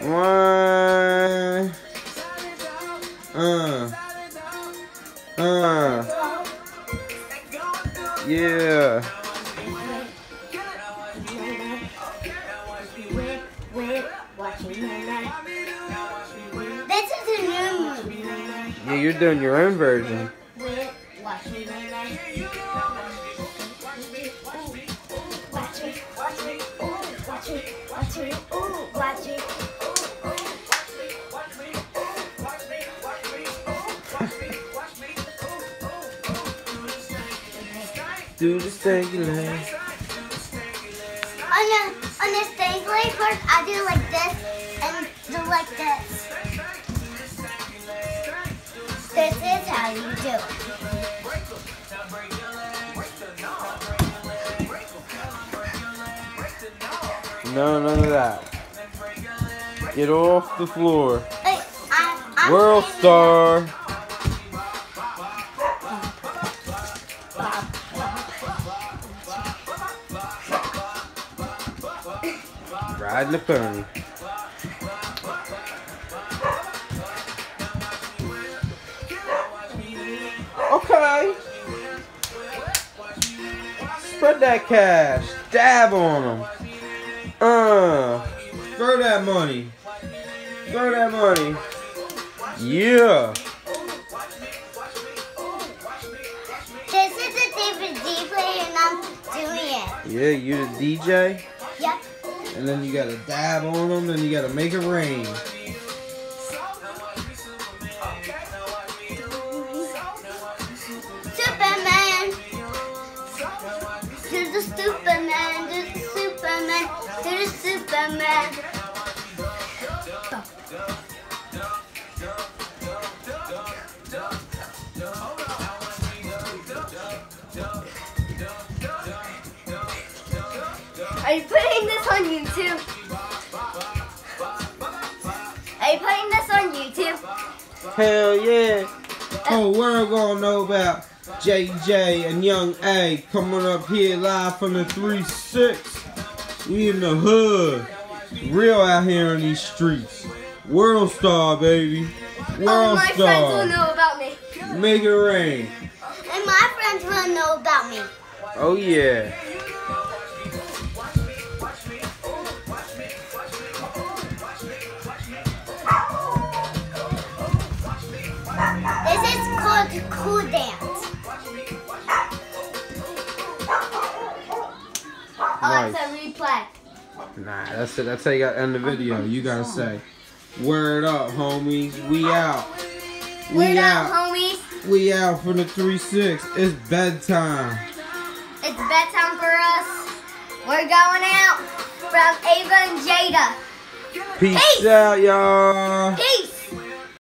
One. Yeah. This is a new movie. Yeah, you're doing your own version. Do the stanky leg. On the stanky leg part, I do like this and do like this. This is how you do it. No, none of that. Get off the floor. Hey, I'm World star. Riding the pony. Okay. Spread that cash. Dab on them. Throw that money. Throw that money. Yeah. This is a DVD player and I'm doing it. Yeah, you the DJ? Yep. And then you gotta dab on them, then you gotta make it rain. Superman. To the Superman. To the Superman. To the Superman. Are you putting this on YouTube? Are you putting this on YouTube? Hell yeah. Whole world gonna know about JJ and Young A coming up here live from the 3-6. We in the hood. Real out here in these streets. World star, baby. World my star. friends will know about me. Make it rain. And my friends will know about me. Oh yeah. This is called the cool dance. Nice. Alexa, replay. Nah, that's it. That's how you gotta end the video. You gotta say, word up, homies. We out. Word up, homies. We out from the 3-6. It's bedtime. It's bedtime for us. We're going out from Ava and Jada. Peace out, y'all. Peace.